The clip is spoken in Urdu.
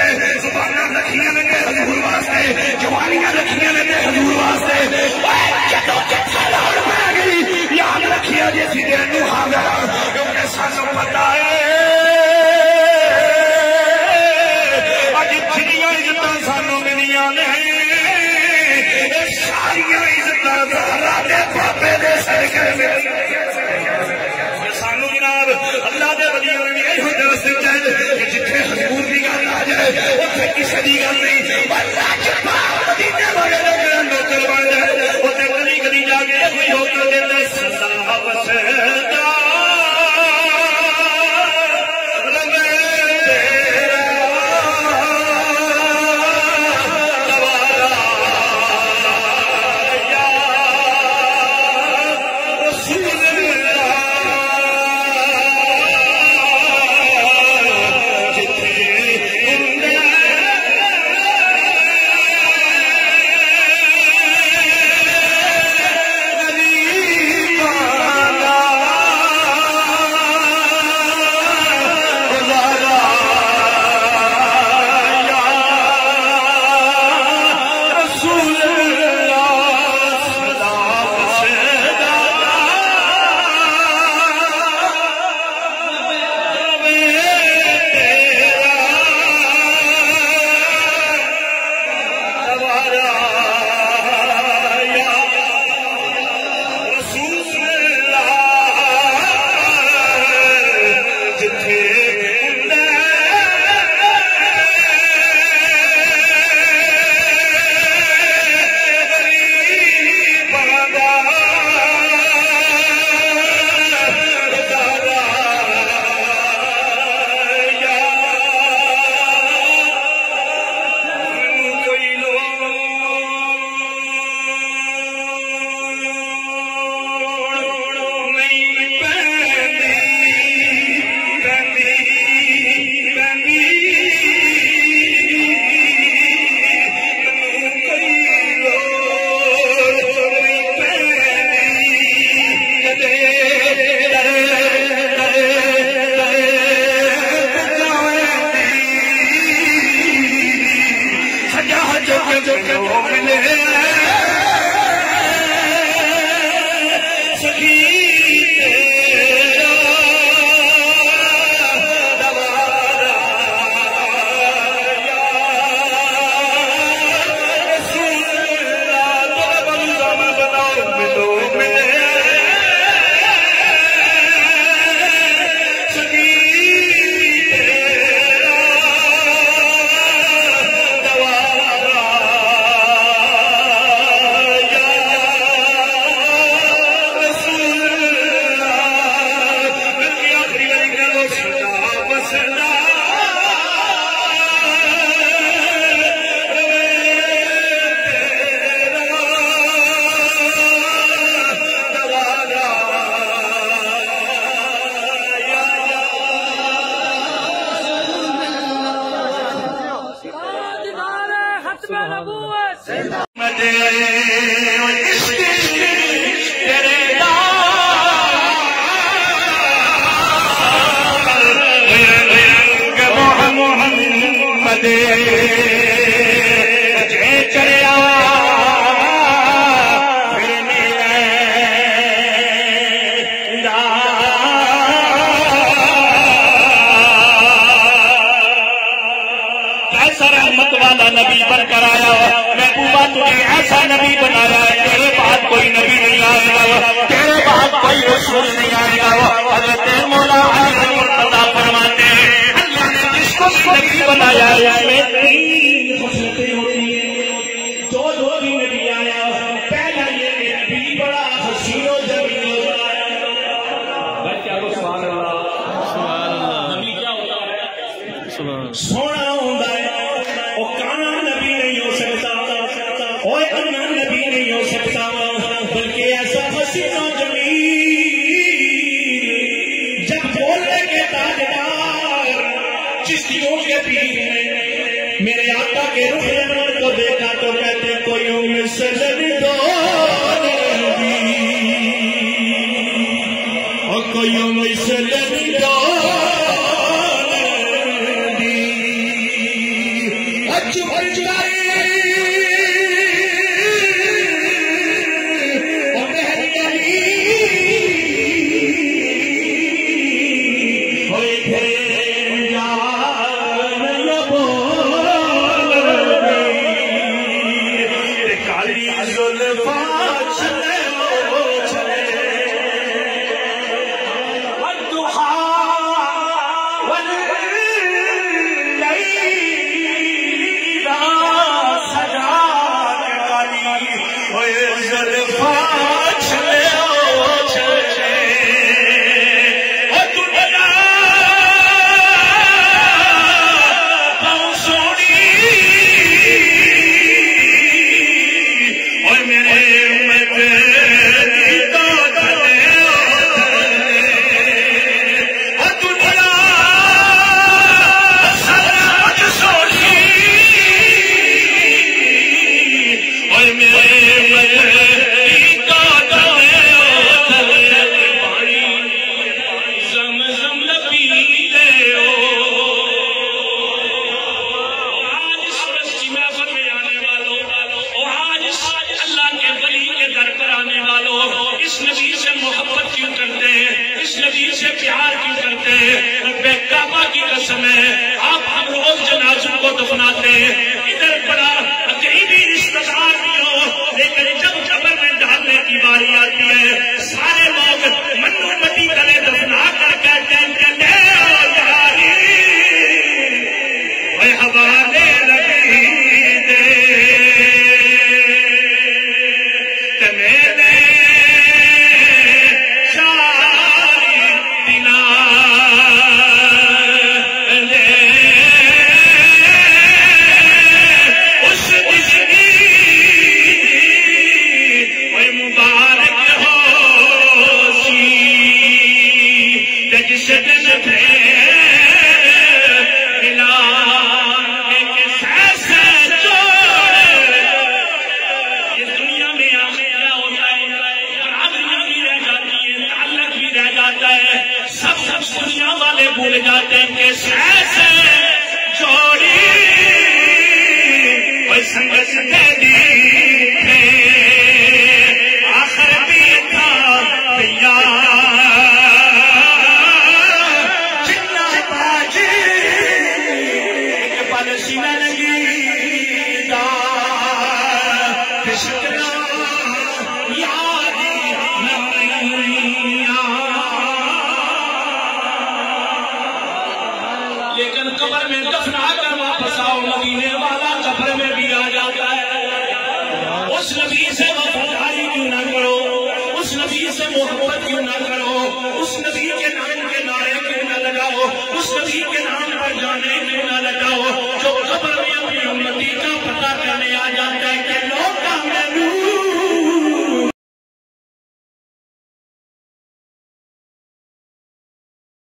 زباناں رکھیاں نے حضور واسطے جوانیاں رکھیاں نے حضور واسطے جدوں جتھا لاڑ پہ گئی یاد رکھیا جی سی دین نو حاضر کیونکہ سانوں پتہ ہے اج جنیاں عزتاں سانوں ملیاں نے ساریاں عزتاں زہرا دے بابے دے صدقے سانو جناب اللہ دے ولیاں نے ایہو درس دتا ہے کہ جتھے حضور دی گل آ جائے اوتھے کسے دی گل نہیں اللہ جبار مدینے والے دا نوکر بن جائے اوتے گلی گلی جا کے کوئی نوکر دیندا سدا وسدا سونا ہوتا ہے وہ کانا نبی نہیں ہو سکتا اور انا نبی نہیں ہو سکتا بلکہ ایسا حسین و جمیل جب بولنے کے تاجدار چشتیوں کے پیر نے میرے آقا کے رخ انور کو دیکھا تو کہتے کوئی مسجد دو اور کوئی مسجد دو جس نبی سے پیار کیوں کرتے ہیں؟ بے کعبہ کی قسم ہے آپ ہم روز جنازوں کو دفناتے ہیں، ادھر بڑا قریبی رشتہ دار بھی ہو، لیکن جب قبر میں ڈالنے کی باری آتی ہے سارے لوگ منو مٹی کرے دفنا کر کہتے ہیں حوالے لگی دے میرے ساری دنا اس کی کوئی مبارک ہو سی جس دن تھے دنیا والے بھول جاتے ہیں کہ سیسے جوڑی کوئی سنگت دے دی تھے آخر بھی تھا پیا جتنا باجی ایک پل سینہ لگی دا پشکنا یادی لیکن قبر میں دفنا کر واپس آؤ، مدینے والا قبر میں بھی آ جاتا ہے۔ اس نبی سے وفاداری کیوں نہ کرو، اس نبی سے محبت کیوں نہ کرو، اس نبی کے نام کے نعرے کیوں نہ لگاؤ، اس نبی کے